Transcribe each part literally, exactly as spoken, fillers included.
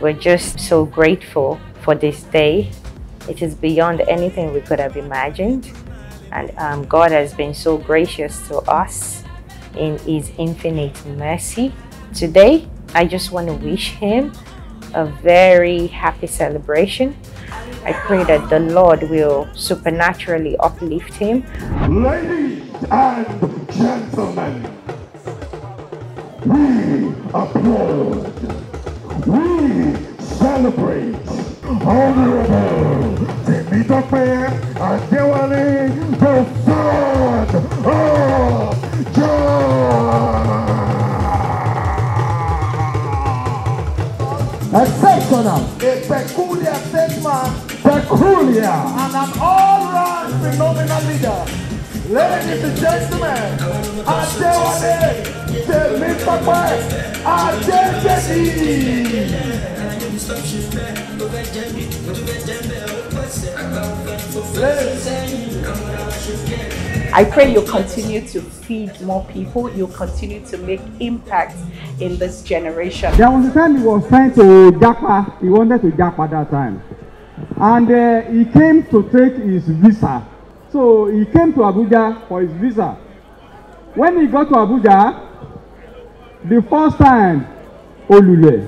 We're just so grateful for this day. It is beyond anything we could have imagined. And um, God has been so gracious to us in His infinite mercy. Today, I just want to wish him a very happy celebration. I pray that the Lord will supernaturally uplift him. Ladies and gentlemen, we applaud, we celebrate Honorable Temitope Adewale, the son of John. Exceptional, a peculiar statesman, peculiar, and an all-round phenomenal leader. Ladies and gentlemen, Adewale Temitope Adewale. I pray you'll continue to feed more people, you'll continue to make impact in this generation. There was a time he was trying to japa, he wanted to japa that time. And uh, he came to take his visa. So he came to Abuja for his visa. When he got to Abuja, the first time, Olule.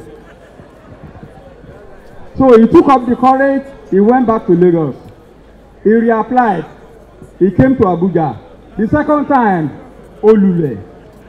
So he took up the courage, he went back to Lagos. He reapplied. He came to Abuja. The second time, Olule.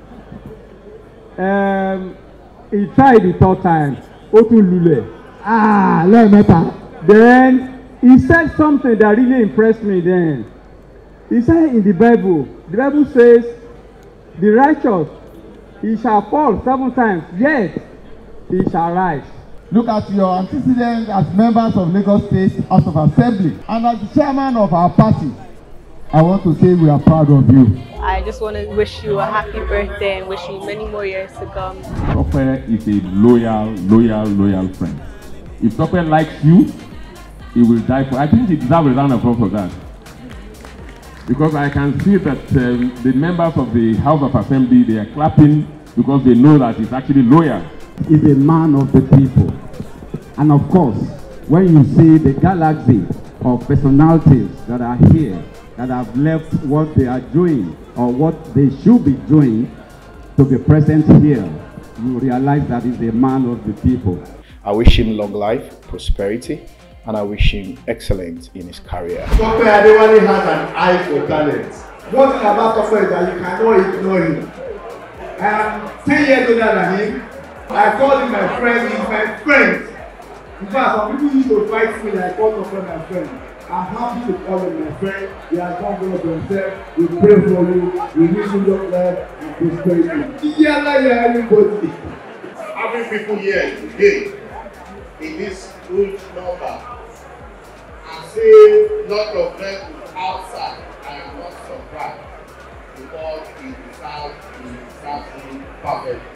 Um, he tried the third time, Otulule. Ah, let me matter. Then he said something that really impressed me then. He said in the Bible, the Bible says, the righteous, he shall fall seven times, yet he shall rise. Look at your antecedents as members of Lagos State House of Assembly and as the chairman of our party. I want to say we are proud of you. I just want to wish you a happy birthday and wish you many more years to come. Tope is a loyal, loyal, loyal friend. If Tope likes you, he will die for. I think he deserves a round of applause for that. Because I can see that um, the members of the House of Assembly, they are clapping because they know that he's actually loyal. He's a man of the people. And of course, when you see the galaxy of personalities that are here, that have left what they are doing or what they should be doing to be present here, you realize that he's a man of the people. I wish him long life, prosperity, and I wish him excellence in his career. Tope Adewale has an eye for talent. One thing about Tope is that you cannot ignore him. I am ten years older than him. I call him my friend, he's my friend. In fact, some people used to fight me like I call Tope my friend. I'm happy to call him my friend. He has done well for himself. We pray for you. We wish you long life and prosperity. Yeah, yeah, everybody. Having people here today in this huge number and see a lot of them outside, I am not surprised because he deserves he deserves him perfectly.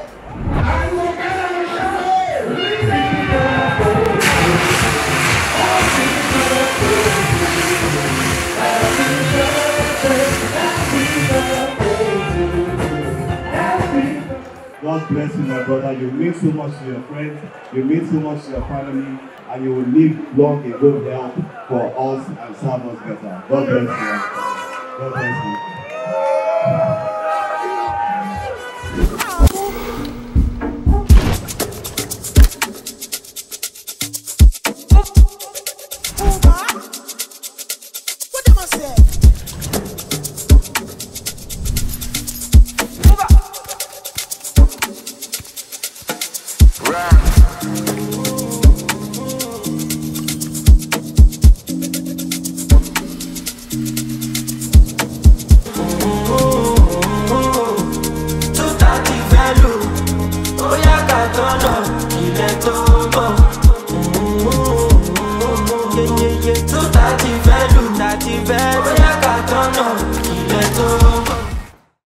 God bless you, my brother. You mean so much to your friends, you mean so much to your family, and you will live long in good health for us and serve us better. God bless you. God bless you. Yeah, yeah, yeah, two thirty value.